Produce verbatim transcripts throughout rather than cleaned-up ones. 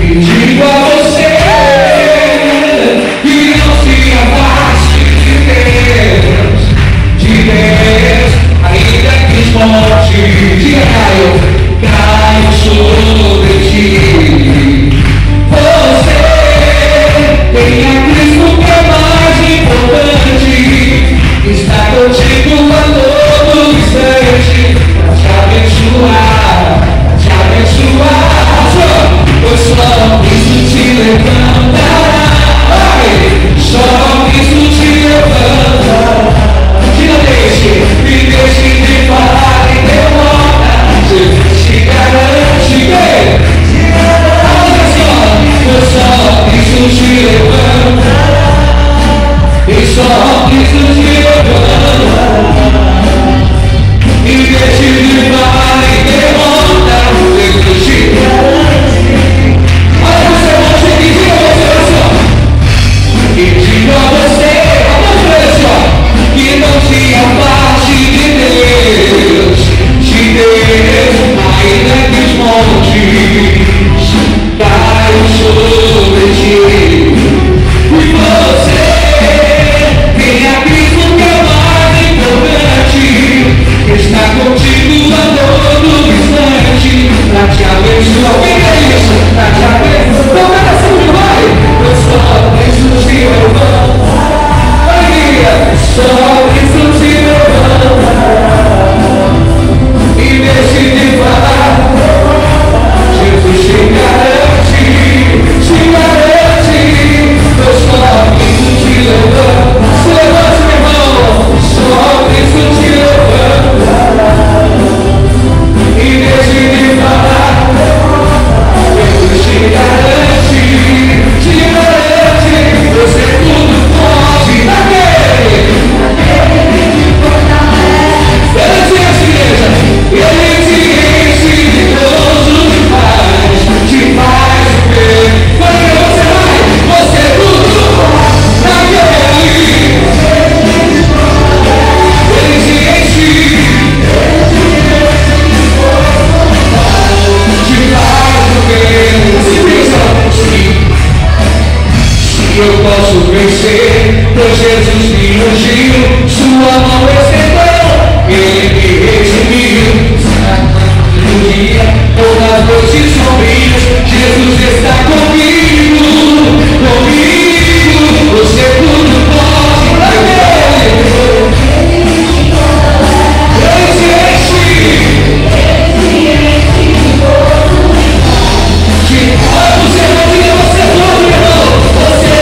digo a você que não se afaste de Deus, de Deus, ainda que os montes, diga Caio, Caio sobre ti. Você tem a Cristo que é mais importante, está contigo a todo instante, pra te abençoar, pra te abençoar. Pois só Cristo te levantará, ai, só Cristo te levantará. Diga deixe, e deixe de falar e derrota, Jesus te garante, olha só, pois só Cristo te levantará, e só Cristo te levantará, e deixe de falar e derrota, Jesus te garante. E digo a você, vamos ver só, que não se afaste de Deus, de Deus, ainda que os montes caiam sobre ti. E você tem a Cristo que é mais importante, está contigo a todo instante, pra te abençoar. O que é isso? Pra te abençoar. Então cada sempre vai. Só Cristo te levantará, só Cristo te levantará, e deixe de falar, Jesus te garante, te garante, pois só Cristo te levanta. Se levante, meu irmão, só Cristo te levantará, e deixe de falar, Jesus te garante, te garante. Você tudo pode naquele, naquele que fortalece. Ele te enche, ele te enche de todos os paz, te faz ver. Quando você vai, você tudo pode naquele, ele te enche, ele te enche de todos os paz, te faz ver. Se pensa, sim. Eu posso vencer, pois Jesus me ungiu, sua mão estendeu, ele me redimiu. No dia ou nas noites sombrias, Jesus está comigo, comigo. Você tudo pode naquele, ele te enche, ele te enche de todos os paz. Olha você, não diga você tudo, meu irmão. Você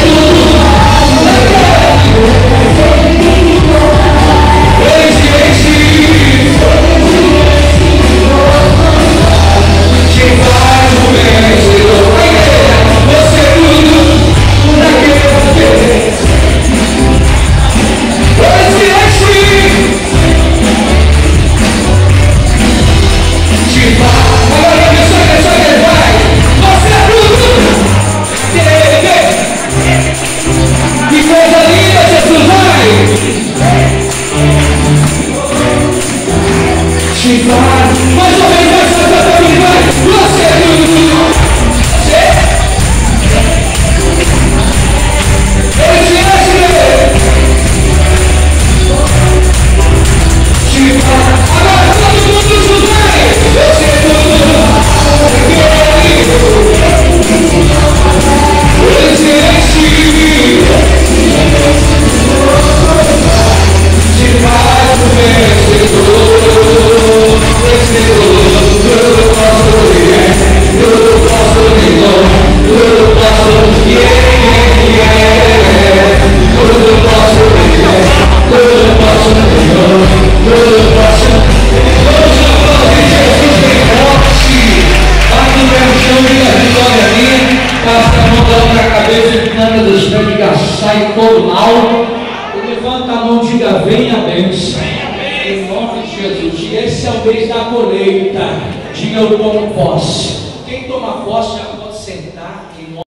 sai todo mal. Levanta a mão e diga: venha a bênção. Em nome de Jesus. E esse é o mês da colheita. Diga: eu tomo posse. Quem toma posse já pode sentar.